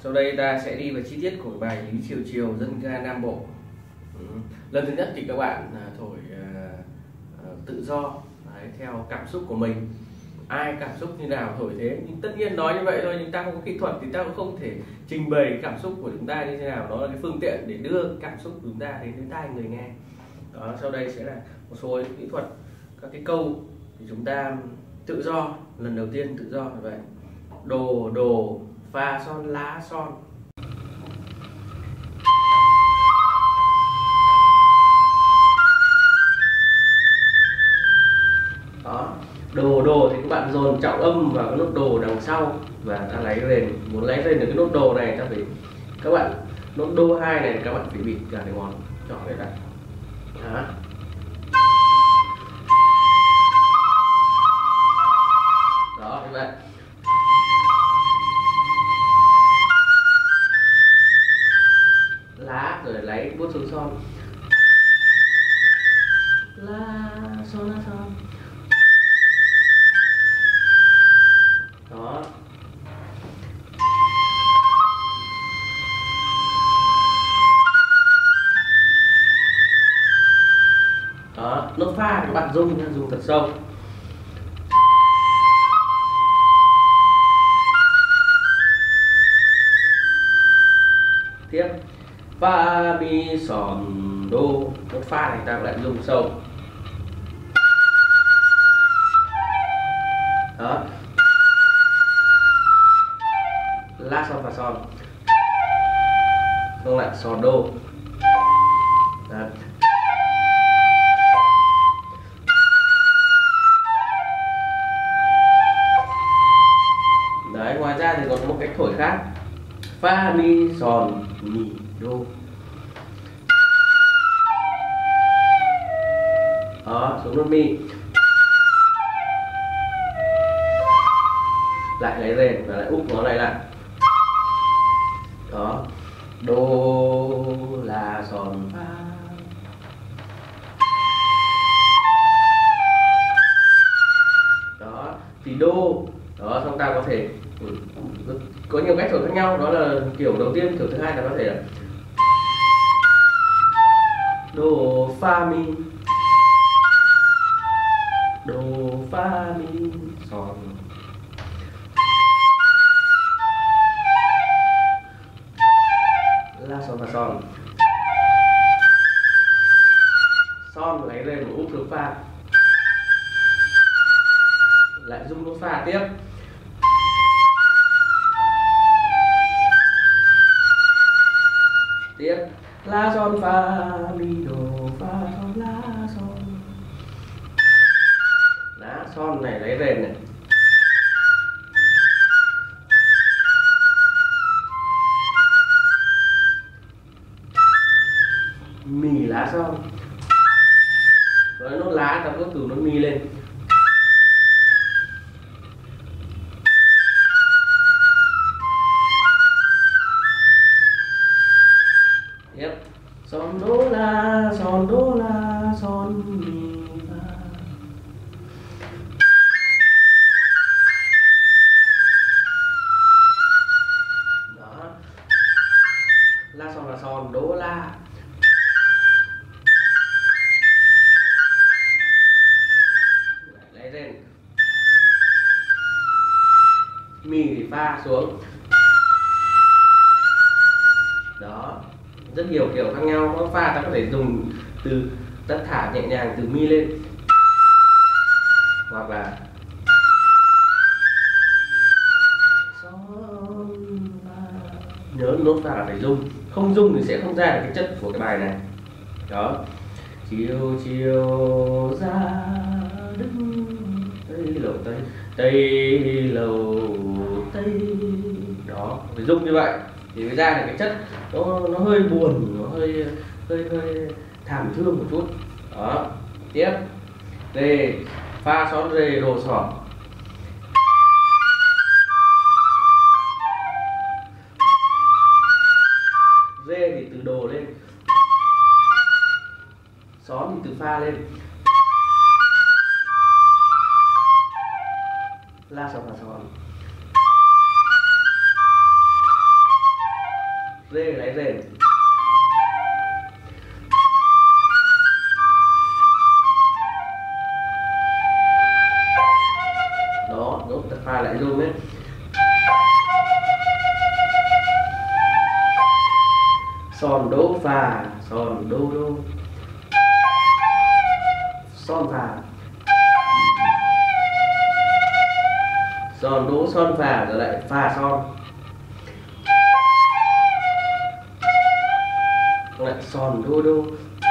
Sau đây ta sẽ đi vào chi tiết của bài Lý Chiều Chiều dân ca Nam Bộ. Lần thứ nhất thì các bạn thổi tự do, theo cảm xúc của mình. Ai cảm xúc như nào thổi thế, nhưng tất nhiên nói như vậy thôi, nhưng ta không có kỹ thuật thì ta cũng không thể trình bày cảm xúc của chúng ta như thế nào. Đó là cái phương tiện để đưa cảm xúc của chúng ta đến tai người nghe. Đó, sau đây sẽ là một số kỹ thuật, các cái câu thì chúng ta tự do. Lần đầu tiên tự do là vậy: đồ đồ, fa son lá son. Đó, đồ đồ thì các bạn dồn trọng âm vào cái nốt đồ đằng sau và ta lấy lên. Muốn lấy lên được cái nốt đồ này, ta phải, các bạn, nốt đô 2 này các bạn phải bịt cả cái ngón trỏ này lại. Đó. Đó, như vậy. Lá rồi lấy bút xuống son. La son la son. Đó. Đó, nốt pha các bạn dùng thật sâu. Tiếp fa mi son đô, nốt pha này ta lại dùng sâu. Đó, la son và son, xong lại son đô. Đó. Đấy, ngoài ra thì còn một cách thổi khác: fa mi son mi đô. Đó, xuống nốt mi, lại lấy rền và lại úp nó này lại. Đó, đô la son fa. Đó, thì đô. Đó, xong ta có thể có nhiều cách thổi khác nhau. Đó là kiểu đầu tiên. Kiểu thứ hai là có thể là đồ fa mi, đồ fa mi son, la son và son. Son lấy lên một úp xuống pha, lại rung nốt pha tiếp. Tiếp la son fa mi đồ fa son la son. Đó, son này lấy rền này. Mi lá son. Với nốt lá ta bước từ nốt mi lên. Tiếp son đô la son đô la son mi fa. Đó, la son là son đô la. Lấy lên mi thì pha xuống. Đó, rất nhiều kiểu khác nhau. Nó pha ta có thể dùng từ, ta thả nhẹ nhàng từ mi lên, hoặc là nhớ nốt pha là phải rung, không rung thì sẽ không ra được cái chất của cái bài này. Đó, chiều chiều ra đứng tây lầu tây, tây lầu tây. Đó, phải rung như vậy thì mới ra được cái chất nó hơi buồn, nó hơi thảm thương một chút. Đó, tiếp rê, fa son rê đồ sỏ. Rê thì từ đồ lên, xón thì từ pha lên. La son và son. lấy rền. Đó, nốt pha lại rung ấy. Son đô phà, son đô đô, son phà, son đô son phà, rồi lại phà son, lại son đô đô.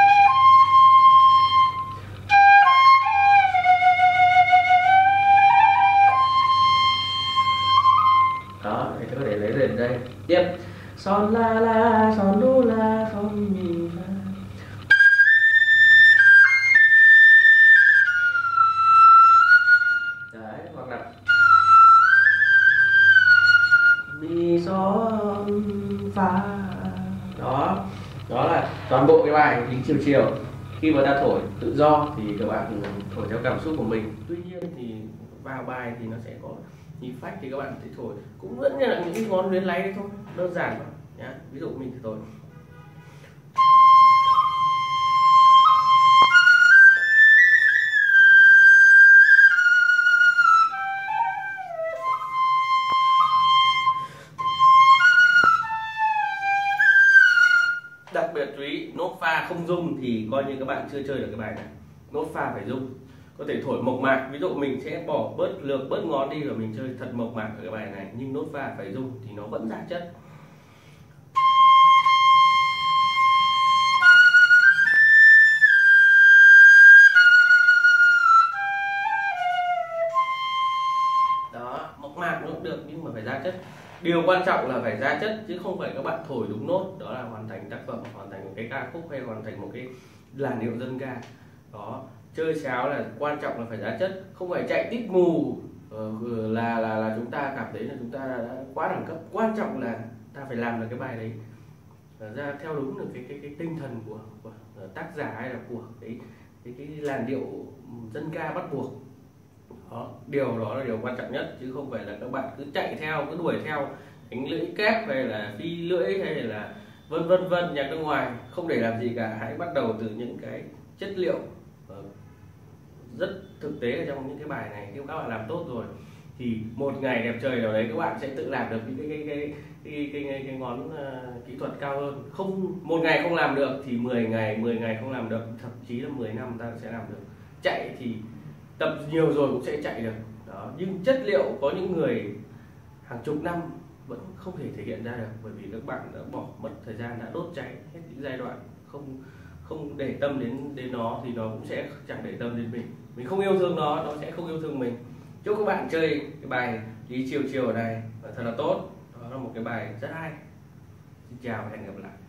Đó, thì có thể lấy rền đây. Tiếp son la son đô la son mi fa. Đấy, hoặc là mi son fa. Đó, đó là toàn bộ cái bài Lính Chiều Chiều. Khi mà ta thổi tự do thì các bạn thổi theo cảm xúc của mình. Tuy nhiên thì vào bài thì nó sẽ có nhịp phách, thì các bạn sẽ thổi cũng vẫn như là những cái ngón luyến láy đấy thôi, đơn giản thôi nhá. Ví dụ mình thổi đặc biệt chú ý nốt pha không rung thì coi như các bạn chưa chơi được cái bài này. Nốt pha phải rung, có thể thổi mộc mạc, ví dụ mình sẽ bỏ bớt ngón đi rồi mình chơi thật mộc mạc ở cái bài này, nhưng nốt pha phải rung thì nó vẫn ra chất. Đó, mộc mạc nó cũng được nhưng mà phải ra chất. Điều quan trọng là phải ra chất chứ không phải các bạn thổi đúng nốt, đó là hoàn thành tác phẩm, hoàn thành một cái ca khúc hay hoàn thành một cái làn điệu dân ca. Đó, chơi sáo là quan trọng là phải ra chất, không phải chạy tít mù là chúng ta cảm thấy là chúng ta đã quá đẳng cấp. Quan trọng là ta phải làm được cái bài đấy ra theo đúng được cái tinh thần của tác giả hay là của cái làn điệu dân ca bắt buộc. Đó, điều đó là điều quan trọng nhất, chứ không phải là các bạn cứ chạy theo, cứ đuổi theo đánh lưỡi kép hay là phi lưỡi hay là vân vân nhạc nước ngoài. Không để làm gì cả, hãy bắt đầu từ những cái chất liệu rất thực tế ở trong những cái bài này. Nếu các bạn làm tốt rồi thì một ngày đẹp trời nào đấy các bạn sẽ tự làm được những cái ngón kỹ thuật cao hơn. Không, một ngày không làm được thì 10 ngày không làm được, thậm chí là 10 năm ta sẽ làm được. Chạy thì tập nhiều rồi cũng sẽ chạy được. Đó, nhưng chất liệu có những người hàng chục năm vẫn không thể thể hiện ra được, bởi vì các bạn đã bỏ mất thời gian, đã đốt cháy hết những giai đoạn, không để tâm đến nó thì nó cũng sẽ chẳng để tâm đến mình không yêu thương nó sẽ không yêu thương mình. Chúc các bạn chơi cái bài Lý Chiều Chiều này thật là tốt, đó là một cái bài rất hay. Xin chào và hẹn gặp lại.